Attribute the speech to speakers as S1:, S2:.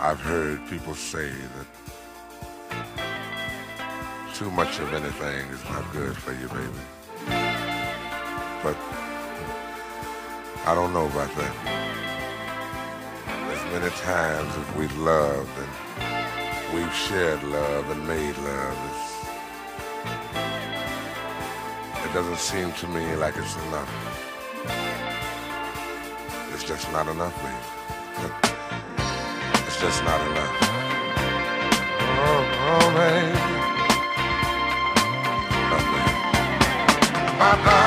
S1: I've heard people say that too much of anything is not good for you, baby. But I don't know about that. As many times as we've loved and we've shared love and made love, it doesn't seem to me like it's enough. It's just not enough, baby. It's just not enough. Oh, baby. Oh, baby. My